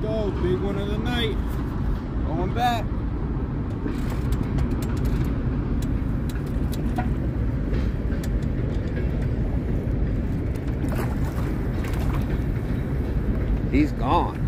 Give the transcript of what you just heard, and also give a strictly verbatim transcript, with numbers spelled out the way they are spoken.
go. Big one of the night. Going back. He's gone.